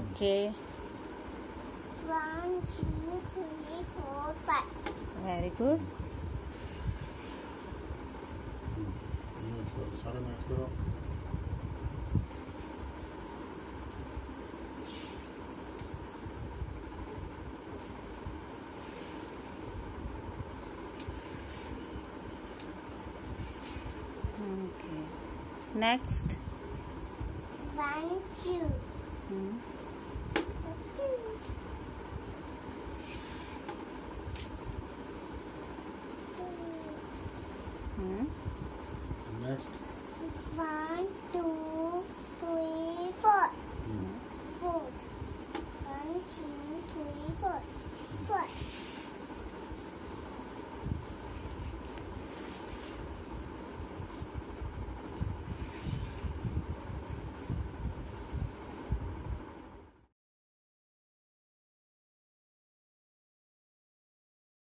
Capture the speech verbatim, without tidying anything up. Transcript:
Okay. One, two, three, four, five. Very good. सारे match करो. Okay. Next. One, two. Hmm. Two. Hmm. Next.